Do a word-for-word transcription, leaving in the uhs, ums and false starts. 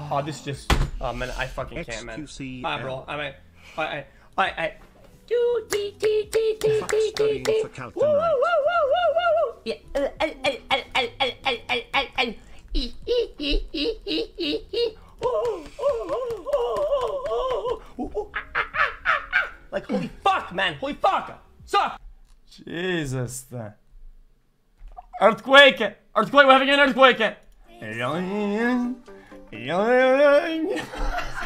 Oh, this is just. Oh man, I fucking can't, man. xQc. Alright, bro. I mean, I, I, I, I. Do dee dee dee dee dee dee dee. Woo woo woo woo woo woo. Yeah. L L L L L L L L L L. E e e e e e e. Oh oh oh oh oh oh. Like holy fuck, man. Holy fuck. Suck. Jesus. Earthquake. Earthquake. We're having an earthquake.